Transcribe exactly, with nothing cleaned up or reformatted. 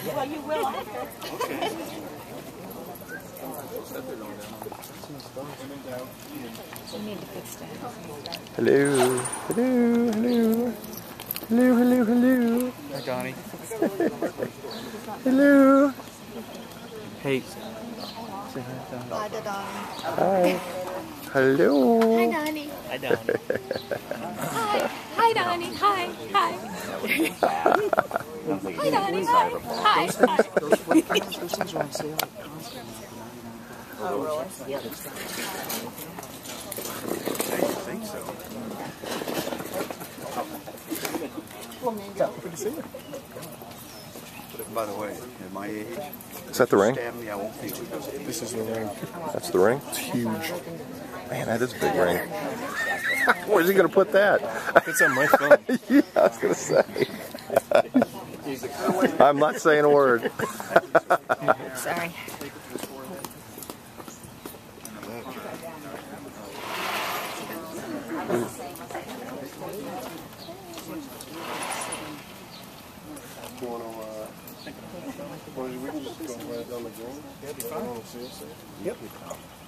Well, you will after. Okay. We need to fix that. Hello, hello, hello, hello, hello, hello. Hi, Donnie. Hello. Hey. Say hi, Donnie. Hi, Donnie. Hi. Hello. Hi, Donnie. Hi, Donnie. Hi. Hi, Donnie. Hi. Hi. Hi, Donnie. Hi. Hi. Hi. Those things are on sale. Oh, really? Yep. I think so. Good to see you. By the way, at my age, Is that the ring? stab me, I won't feel it. This is the ring. That's the ring? It's huge. Man, that is a big ring. Where's he going to put that? It's on my phone. Yeah, I was going to say. I'm not saying a word. Sorry. You want to, uh, well, we can just go right down the green? Yeah, be fine. Yep.